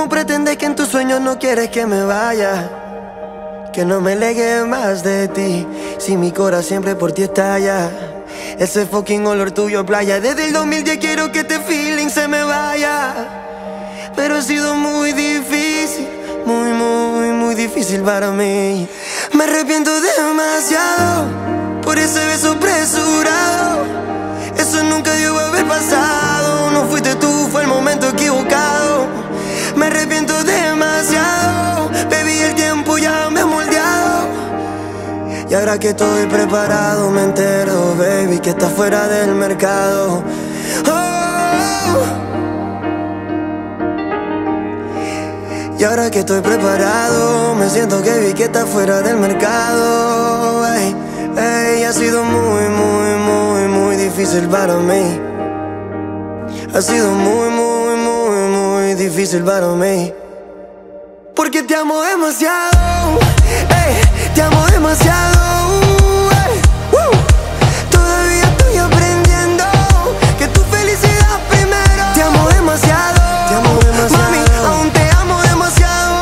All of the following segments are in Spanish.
¿Cómo pretendes que en tus sueños no quieres que me vaya? Que no me alegue más de ti, si mi corazón siempre por ti estalla. Ese fucking olor tuyo playa. Desde el 2010 quiero que este feeling se me vaya, pero ha sido muy difícil, muy difícil para mí. Me arrepiento demasiado por ese beso apresurado. Eso nunca debió haber pasado. No fuiste tú, fue el momento equivocado. Me arrepiento demasiado, baby, el tiempo ya me ha moldeado. Y ahora que estoy preparado me entero, baby, que estás fuera del mercado. Oh. Y ahora que estoy preparado me siento que vi que estás fuera del mercado. Ey, ey, ha sido muy difícil para mí. Ha sido muy difícil para mí. Porque te amo demasiado, ey, te amo demasiado, ey, todavía estoy aprendiendo que tu felicidad primero. Te amo demasiado, mami, aún te amo demasiado.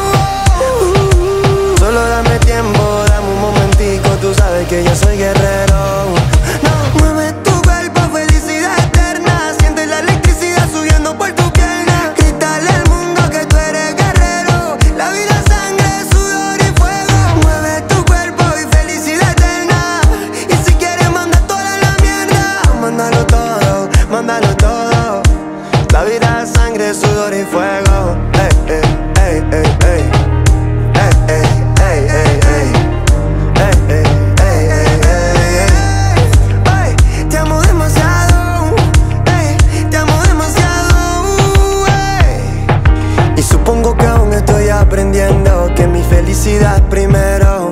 Solo dame tiempo, dame un momentico, tú sabes que yo soy guerrero. No, mueve tu cuerpo, felicidad eterna. Siente la electricidad subiendo por tu pierna. Grítale al mundo que tú eres guerrero. La vida, sangre, sudor y fuego. Mueve tu cuerpo y felicidad eterna. Y si quieres manda toda la mierda, mándalo todo, mándalo todo. La vida, sangre, sudor y fuego. Ey, ey, ey, ey, ey. Ey, ey, ey, ey, ey. Ey, ey, ey, ey, ey, ey. Ey, te amo demasiado, ey, te amo demasiado, ey. Y supongo que aún estoy aprendiendo que mi felicidad primero.